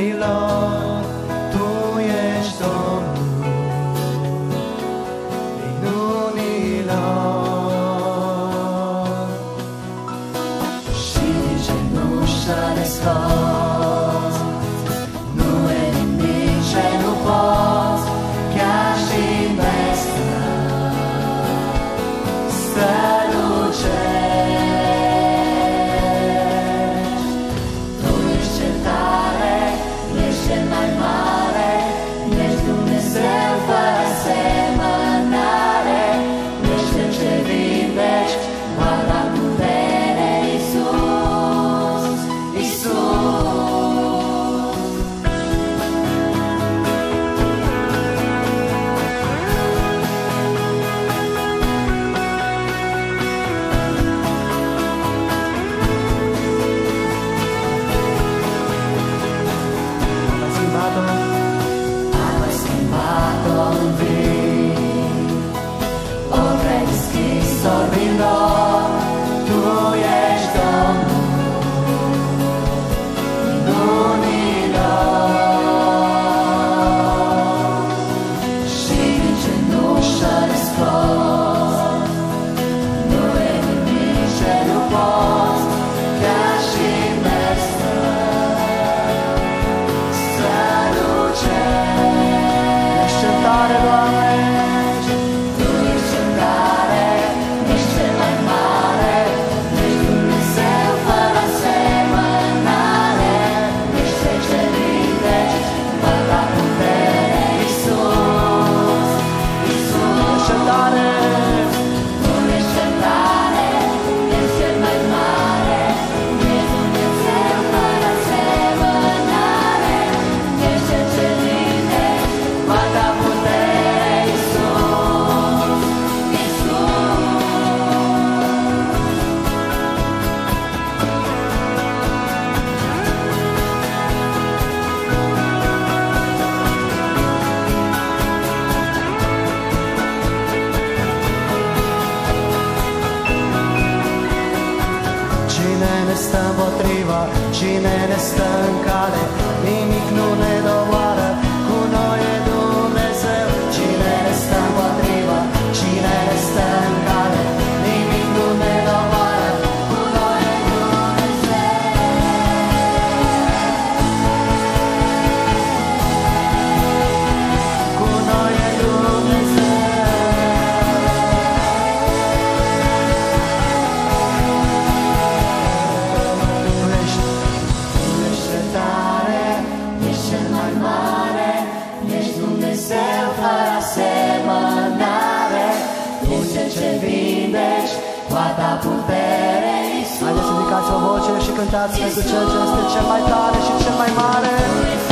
minunilor, Tu ești Domnul minunilor. Și cenușa de scos, nu e nimic ce nu poți, chiar și vestea strălucești. Tu ești cel tare, ești cel mai mare, ești Dumnezeu fără asemănare, ești cel ce vindești, guarda putere, Iisus, Iisus. Hai schimbat-o în vin, ori ai deschis orbii lor, Tu ești Domnul minunilor. Și din cenușă de scos, nu e nimic ce nu poți, chiar și vestea strălucești. Ești cel tare, Doamne, Tu ești cel tare, ești cel mai mare, ești Dumnezeu fără asemănare, ești cel ce vindești, guarda putere, Iisus, Iisus. Ești cel tare, Tu ești cel tare, ești cel mai mare, ești Dumnezeu fără asemănare, ești cel ce vindești, guarda putere, Iisus, Iisus. Cine ne stă împotriva, cine ne stă în cale, nimic nu ne doboară, cu noi e Dumnezeu. Cine ne stă împotriva, cine ne stă în cale, nimic nu ne doboară, cu noi e Dumnezeu. Cu noi e Dumnezeu. Tu ești cel tare, ești cel mai mare, ești Dumnezeu fără asemănare, ești cel ce vindești, cu a ta putere, Iisus. Haideți să ridicați o voce și cântați pentru Cel ce este cel mai tare și cel mai mare.